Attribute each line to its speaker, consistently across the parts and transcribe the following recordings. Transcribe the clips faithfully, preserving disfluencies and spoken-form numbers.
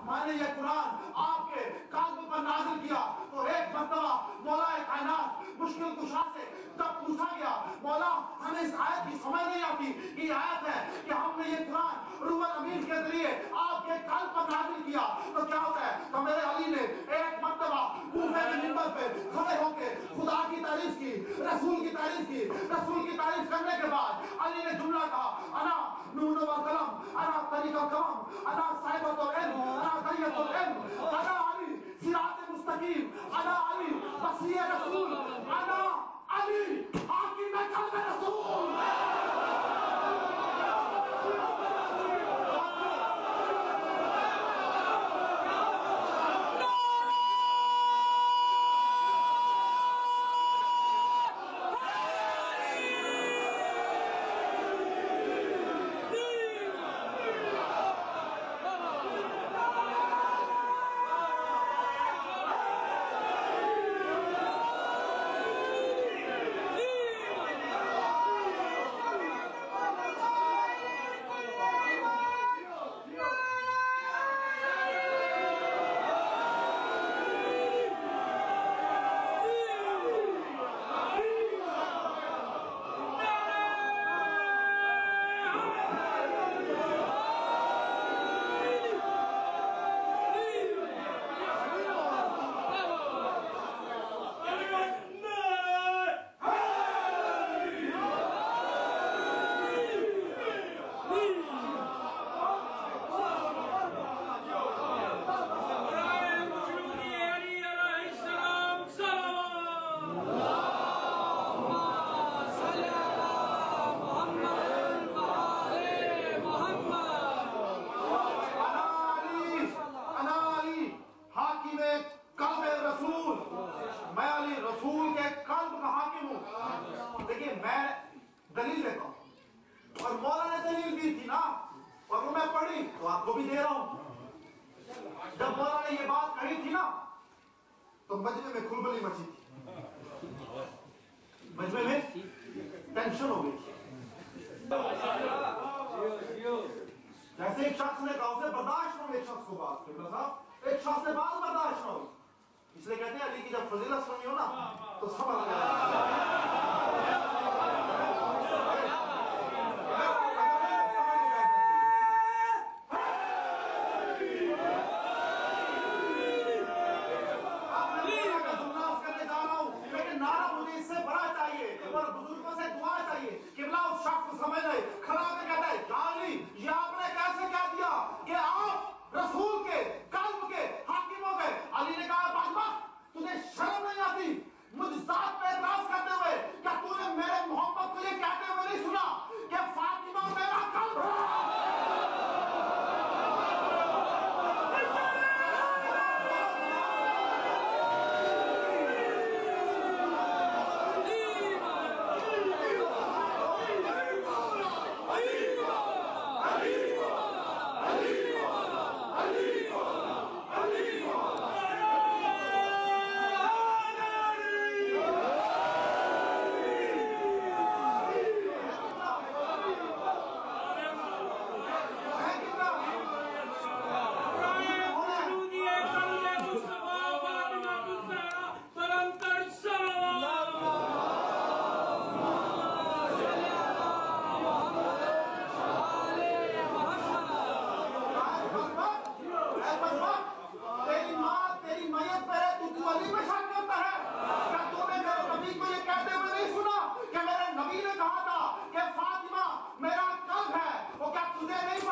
Speaker 1: मैंने ये कुरान आपके काल्ब पर नाजिल किया तो एक मर्तबा मौला कायनात मुश्किल कुशा से जब पूछा गया, मौला हमें इस आयत की समझ नहीं आती, ये आयत है कि हमने ये कुरान रूहुल अमीन के जरिए आपके काल्ब पर नाजिल किया, तो क्या होता है? तो मेरे अली ने एक मर्तबा कूफे के मिंबर पे खड़े होकर खुदा की तारीफ की, रसूल की तारीफ की। रसूल की तारीफ करने के बाद अली ने जुमला कहा, अना नून व कलम, अना तरीक़ व कलम, अना साहिबत व इल्म, अना तरीक़त व इल्म, अना अली सिरात मुस्तकीम, अना अली वसी रसूल, अना अली हाकिम क़ल्ब रसूल। इसलिए कहते हैं अली की जब फजीलत सुनी हो ना तो समझ आ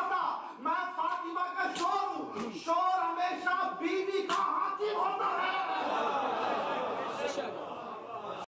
Speaker 1: शोर हमेशा बीवी का हाकिम होता है।